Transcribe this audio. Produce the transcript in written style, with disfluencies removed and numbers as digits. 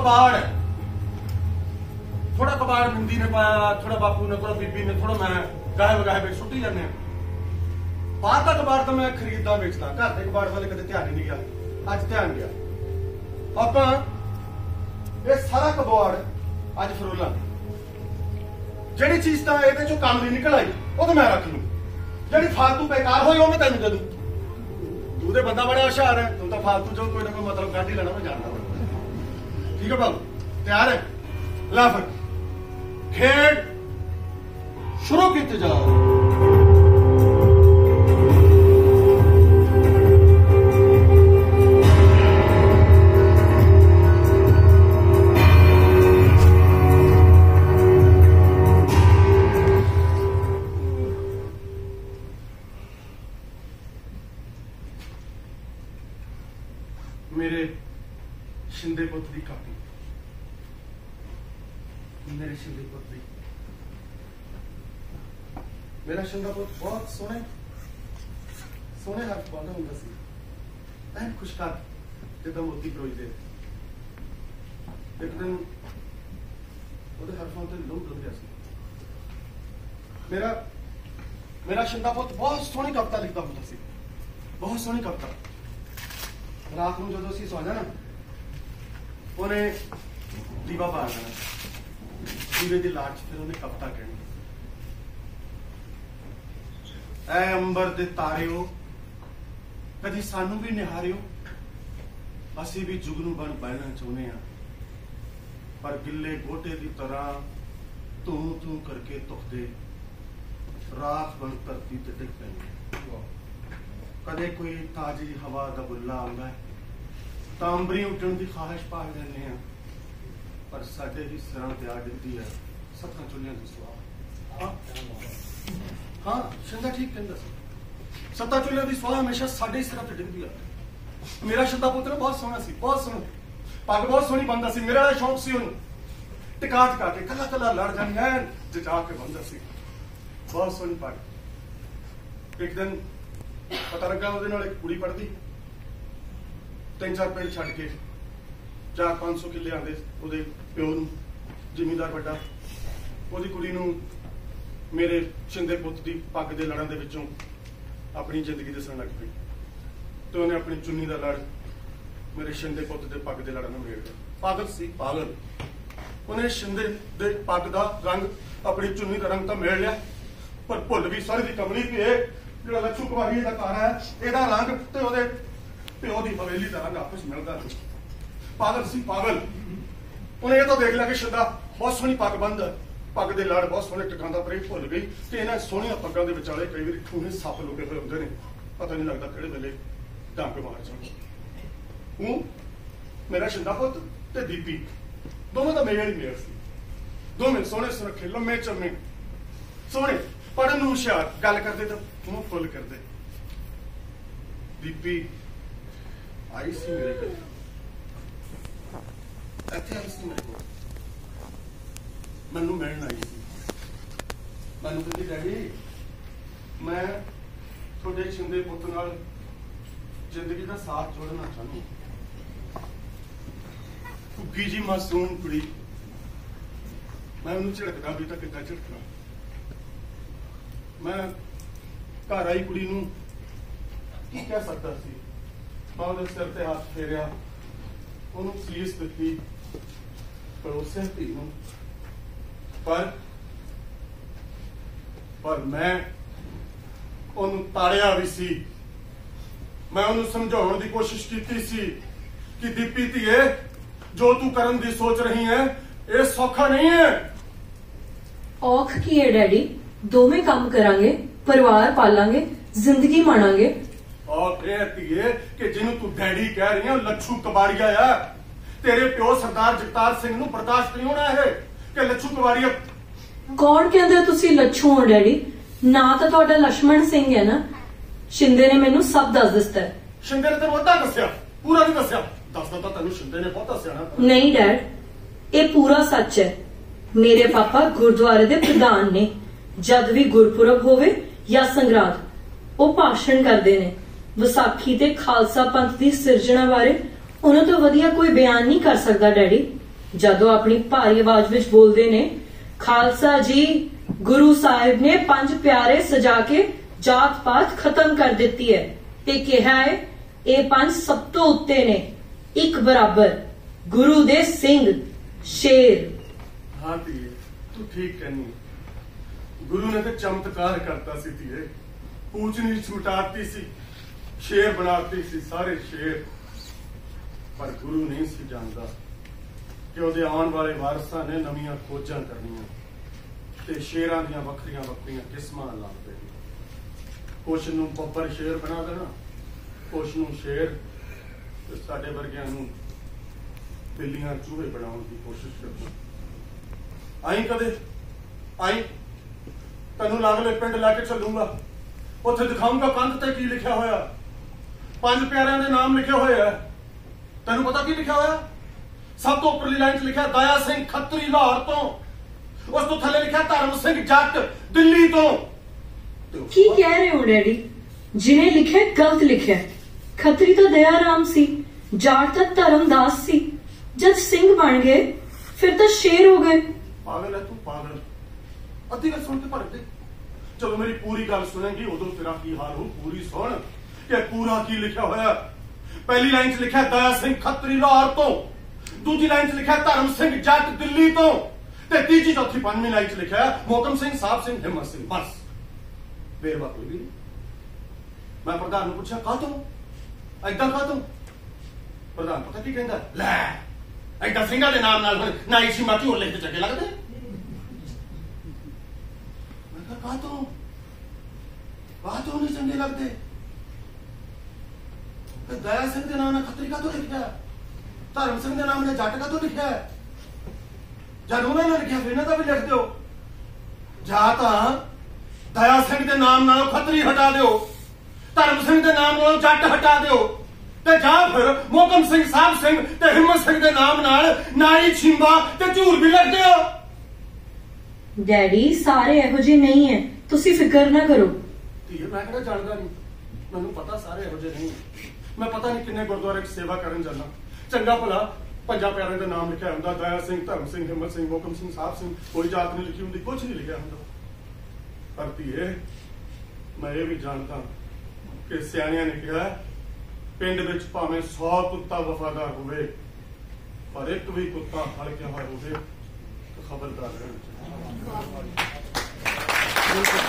कबाड़ है, थोड़ा कबाड़ बिंदी ने पाया, थोड़ा बापू ने, थोड़ा बीबी ने, थोड़ा मैं गाहे बगाहे पे सुट्टी जाने। बाहर का कबाड़ तो मैं खरीददा बेचदा, घर के कबाड़ वाले कदे ध्यान ही नहीं गया, अज ध्यान गया। आपां ये सारा कबाड़ अज फरोला, जिहड़ी चीज तां इहदे चों काम नहीं निकल आई वो तो मैं रख लूं, जिहड़ी फालतू बेकार होई वो मैं तैनूं दे दूं। तू तो बंदा बड़ा होशियार है, तू तो फालतू जो कोई ना कोई मतलब काट ही लेना, मैं जानता हूं। ठीक है बाबू, तैयार है? ला फिर खेड शुरू की जाओ। मेरे शिंदे पुत की कापी, मेरे शिंदे पुत की, मेरा शिंदा पुत बहुत सोहने सोहने हर्फ पाਉਂਦਾ ਹੁੰਦਾ ਸੀ, ਐਨ ਖੁਸ਼ਕਾਰ ਜਿੱਦਾਂ ਮੋਤੀ ਪਰੋਈਦੇ। ਇੱਕ ਦਿਨ ਉਹਦੇ ਹਰਫਾਂ ਤੇ ਲਹੂ ਡੁੱਲ ਗਿਆ ਸੀ। ਮੇਰਾ शिंदा पुत बहुत सोहनी कविता लिखता ਹੁੰਦਾ ਸੀ, बहुत सोहनी कविता। रात को जो असीं सौं जाना, उन्हें दीवा बाल लेना, दीवे की लाट फिर उन्हें कविता कहनी, ऐ अंबर दे तारिओ कदी सानू भी निहारिओ, असीं भी जुगनू बन बनना चाहुंदे हां, पर गिले गोटे की तरह तू तू करके तुखदे रात बन धरती ते डिग पैंदी। कदे कोई ताजी हवा का बुला आंदा है, तांबरी उठन की ख्वाहिश पा लेने हैं, पर साडे ही सिरां ते आ डिगदी है सत्तां चुल्लियां दी सुआह। हाँ शिंदा ठीक कहंदा सी, सत्तां चुल्लियां दी सुआह हमेशा साडे ही सिरां ते डिगदी है। मेरा शिंदा पुत्र बहुत सोहना सी, बहुत सोहना, पग बहुत सोहनी बनदा सी। मेरा शौक सी उन्हें टिका टिका के कला कला लड़ जानी है जजा के बनदा सी, बहुत सोहनी पग। एक दिन पता लगा ਉਹਦੇ ਨਾਲ ਇੱਕ ਕੁੜੀ ਪੜਦੀ, 3-4 ਪਿੰਡ ਛੱਡ ਕੇ 400-500 ਕਿੱਲੇ ਆਂਦੇ ਉਹਦੇ ਪਿਓ ਨੂੰ, ਜ਼ਿਮੀਂਦਾਰ ਵੱਡਾ। ਉਹਦੀ ਕੁੜੀ ਨੂੰ ਮੇਰੇ ਸ਼ਿੰਦੇ ਪੁੱਤ ਦੀ ਪੱਗ ਦੇ ਲੜਾਂ ਦੇ ਵਿੱਚੋਂ ਆਪਣੀ ਜ਼ਿੰਦਗੀ ਦੱਸਣ ਲੱਗ ਪਈ, ਤੇ ਉਹਨੇ ਆਪਣੀ ਚੁੰਨੀ ਦਾ ਲੜ ਮੇਰੇ ਸ਼ਿੰਦੇ ਪੁੱਤ ਦੇ ਪੱਗ ਦੇ ਲੜਾਂ ਨਾਲ ਮੇੜ ਦਿੱਤਾ। ਪਾਗਲ ਸੀ, ਪਾਗਲ। ਉਹਨੇ ਸ਼ਿੰਦੇ ਦੇ ਪੱਗ ਦਾ ਰੰਗ ਆਪਣੀ ਚੁੰਨੀ ਦਾ ਰੰਗ ਤਾਂ ਮੇੜ ਲਿਆ, ਪਰ ਭੁੱਲ ਵੀ ਸਾਰੀ ਦੀ ਕਮਲੀ ਵੀ ਇਹ ਜਿਹੜਾ ਲੱਛੂ ਕੁਮਾਰੀ ਦਾ ਘਰ ਹੈ, ਇਹਦਾ ਰੰਗ ਤੇ ਉਹਦੇ ਪਿਓ ਦੀ ਹਵੇਲੀ ਦਾ ਰੰਗ ਆਪਸ ਮਿਲਦਾ ਨਹੀਂ। ਪਾਗਲ ਸੀ, ਪਾਗਲ। ਉਹਨੇ ਇਹ ਤਾਂ ਦੇਖ ਲਿਆ ਕਿ ਸ਼ਿੰਦਾ ਬਹੁਤ ਸੋਹਣੀ ਪੱਗ ਬੰਨ੍ਹਦਾ, ਪੱਗ ਦੇ ਲੜ ਬਹੁਤ ਸੋਹਣੇ ਟਿਕਾਉਂਦਾ, ਪਰ ਇਹ ਭੁੱਲ ਗਈ ਕਿ ਇਹਨਾਂ ਸੋਹਣੀਆਂ ਪੱਗਾਂ ਦੇ ਵਿਚਾਲੇ ਕਈ ਵਾਰੀ ਠੂਹੇ ਸੱਪ ਲੁਕੇ ਹੋਏ ਹੁੰਦੇ ਨੇ, ਪਤਾ ਨਹੀਂ ਲੱਗਦਾ ਕਿਹੜੇ ਵੇਲੇ ਡੰਗ ਮਾਰ ਜਾਣ। ਉਹ ਮੇਰਾ ਸ਼ਿੰਦਾ ਪੁੱਤ ਤੇ ਦੀਪੀ ਦੋਵੇਂ ਦਾ ਮੇਲ ਹੀ ਮੇਲ ਸੀ, ਦੋਵੇਂ ਸੋਹਣੇ ਸੁਨੱਖੇ, ਲੰਮੇ ਚੰਮੇ, ਸੋਹਣੇ, ਪੜ੍ਹਨ ਨੂੰ ਹੁਸ਼ਿਆਰ, ਗੱਲ ਕਰਦੇ ਤਾਂ ਮੂੰਹ ਫੁੱਲ ਕਰਦੇ। ਦੀਪੀ आई सी मेरे को, ਇੱਥੇ आई सी मेरे को, ਮੈਨੂੰ ਮਿਲਣ ਆਈ ਸੀ। ਮੈਨੂੰ ਕਹਿੰਦੀ ਡੈਡੀ ਮੈਂ ਤੁਹਾਡੇ ਸ਼ਿੰਦੇ ਪੁੱਤ ਨਾਲ ਜ਼ਿੰਦਗੀ ਦਾ ਸਾਥ ਜੋੜਨਾ ਚਾਹੁੰਦੀ। ਕੁੱਗੀ ਜੀ ਮਾਸੂਮ ਕੁੜੀ, ਮੈਂ ਉਹਨੂੰ ਝਿੜਕਦਾ ਵੀ ਤਾਂ ਕਿੱਦਾਂ ਝਿੜਕਣਾ। ਮੈਂ ਘਰ ਆਈ ਕੁੜੀ ਨੂੰ ਕੀ ਕਹਿ ਸਕਦਾ ਸੀ। मैं ਉਹਦੇ ਸਿਰ ਤੇ ਹੱਥ ਫੇਰਿਆ, ਉਹਨੂੰ ਸੀਸ ਦਿੱਤੀ, ਪਰੋਸੇ ਧੀ ਨੂੰ, ਪਰ ਮੈਂ ਉਹਨੂੰ ਤਾੜਿਆ ਵੀ ਸੀ। ਮੈਂ ਉਹਨੂੰ ਸਮਝਾਉਣ ਦੀ ਕੋਸ਼ਿਸ਼ ਕੀਤੀ ਸੀ ਕਿ ਦੀਪੀ ਧੀਏ, ਜੋ ਤੂੰ ਕਰਨ ਦੀ ਸੋਚ ਰਹੀ ਹੈ ਇਹ ਸੌਖਾ ਨਹੀਂ ਹੈ। ਔਖ ਕੀ ਹੈ ਡੈਡੀ, ਦੋਵੇਂ ਕੰਮ ਕਰਾਂਗੇ, ਪਰਿਵਾਰ ਪਾਲਾਂਗੇ, ਜ਼ਿੰਦਗੀ ਮਾਣਾਂਗੇ। और धीए कि जिन्हों तू डैडी कह रही है लच्छू कबाड़िया है, तेरे प्यो सरदार जगतार सिंह नूं बर्दाश्त नहीं होना है कि लच्छू कबाड़िया। कौन कहंदा तुसी लच्छू हो डैडी? ना तो तुहाडा लक्ष्मण सिंह है ना, शिंदे ने मैनू सब दस दिता है। शिंदे ने तेनू अद्धा दस्सिया, पूरा नहीं दस्सिया? दसदा तां तैनू शिंदे ने बहुत दस्सिया ना। नहीं डैड, ये पूरा सच है। मेरे पापा गुरुद्वारे दे प्रधान ने, जद भी गुरपुरब होवे या संगरांद वो भाषण करते ने। विसाखी ते खालसा पंथ की सिरजना बारे उन्होंने तो वधिया कोई बयान नहीं कर सकता डैडी। ਜਦੋਂ ਆਪਣੀ ਭਾਰੀ ਆਵਾਜ਼ ਵਿੱਚ ਬੋਲਦੇ ਨੇ, ਖਾਲਸਾ ਜੀ, ਗੁਰੂ ਸਾਹਿਬ ਨੇ 5 ਪਿਆਰੇ ਸਜਾ ਕੇ ਜਾਤ ਪਾਤ ਖਤਮ ਕਰ ਦਿੱਤੀ ਹੈ ਤੇ ਕਿਹਾ ਹੈ ਇਹ 5 ਸਭ ਤੋਂ ਉੱਤੇ ਨੇ, ਇੱਕ ਬਰਾਬਰ, ਗੁਰੂ ਦੇ ਸਿੰਘ, ਸ਼ੇਰ। हाँ धीए, तू ठीक कहनी। गुरु ने तो चमत्कार करता सी धीए, ऊंच नीच मिटाती सी, शेर बनाती सी सारे शेर। पर गुरु नहीं सी जानता कि ਉਹਦੇ ਆਉਣ ਵਾਲੇ ਵਾਰਸਾਂ ਨੇ ਨਵੀਆਂ ਖੋਜਾਂ ਕਰਨੀਆਂ ਤੇ ਸ਼ੇਰਾਂ ਦੀਆਂ ਵੱਖਰੀਆਂ ਵੱਖਰੀਆਂ ਕਿਸਮਾਂ ਲੱਭ ਦੇਣੀਆਂ। ਕੁਛ ਨੂੰ ਬੱਬਰ ਸ਼ੇਰ ਬਣਾ ਦੇਣਾ, ਕੁਛ ਨੂੰ ਸ਼ੇਰ ਤੇ ਸਾਡੇ ਵਰਗਿਆਂ ਨੂੰ ਬਿੱਲੀਆਂ ਚੂਹੇ ਬਣਾਉਣ ਦੀ ਕੋਸ਼ਿਸ਼ ਕਰਨੀ। आई कदे आई तेनू लागले पिंड लैके चलूंगा, उत्थे दिखाऊंगा कंध ते की लिखा होया। 5 प्यारिਆਂ ਦੇ नाम लिखे हुए है। तेनू पता की लिखा होया? सब तो उपरली लाइन च लिखा दया सिंह खत्री लाहौर तो, उस तो थले लिखा धर्म सिंह जट दिल्ली तो। की कह रहे हो डैडी? जिन्हें लिखा गलत लिखा। खत्री तो दया राम सी, जाट तो धर्मदास सी, जब सिंह बन गए फिर तो शेर हो गए। पागल है तू, पागल। अद्धी गल सुन के भर दे, चलो मेरी पूरी गल सुनेंगी उदो तेरा की हाल हो। पूरी सुन कि पूरा की लिखा होया। पहली लाइन च लिखा दया सिंह खत्री लाहौर तो, दूसरी लाइन च लिखा धर्म सिंह जट दिल्ली तो, ते तीजी चौथी 5वीं लाइन च लिखा मोहकम सिंह, साहब सिंह, हिम्मत सिंह। बस बेरवा कोई भी नहीं। मैं प्रधान ने पूछा का तो ऐदा का तो? प्रधान पता की कहंदा, लै ऐदा ਸਿੰਘਾਂ ਦੇ नाम नाल नाई सीमा की होर लिखते चंगे लगदे। मैं कहा का तो नहीं चंगे लगदे। दया सिंह के नाम ने खत्री का तो लिखा है, धर्म सिंह के नाम ने जट का तो लिखा है। जब उन्होंने लिखा फिर इन्हां दा भी लिख दो। जा तां दया सिंह के नाम नालों खत्री हटा दो, धर्म सिंह के नाम नालों जट हटा दो, ते जा फिर मोहकम सिंह, साहब सिंह ते हिम्मत सिंह के नाम नाल नाई, छिंबा ते झूर भी लिख दिओ। डैडी सारे ਇਹੋ ਜਿਹੇ नहीं है, ਤੁਸੀਂ ਫਿਕਰ ना करो। ਧੀਏ मैं ਕਿਹੜਾ ਜਾਣਦਾ ਨਹੀਂ, ਮੈਨੂੰ ਪਤਾ ਸਾਰੇ ਇਹੋ ਜਿਹੇ ਨਹੀਂ। मैं पता नहीं किन्ने गुरुद्वारे च सेवा करन जाना, चंगा भला 5 प्यारिਆਂ ਦੇ नाम लिखा ਹੁੰਦਾ, दया सिंह, धर्म सिंह, हिम्मत सिंह, मोहकम सिंह, साहब सिंह, कोई जात नहीं लिखी होंगी, कुछ नहीं लिखा ਹੁੰਦਾ। पर ਧੀਏ मैं ये भी जानता कि ਸਿਆਣਿਆਂ ਨੇ ਕਿਹਾ ਪਿੰਡ ਵਿੱਚ ਭਾਵੇਂ 100 ਕੁੱਤਾ ਵਫਾਦਾਰ ਹੋਵੇ, ਪਰ ਇੱਕ ਵੀ ਕੁੱਤਾ ਹਲਕਿਆ ਹੋਇਆ ਹੋਵੇ ਤਾਂ ਖਬਰਦਾਰ ਰਹਿਣਾ ਚਾਹੀਦਾ।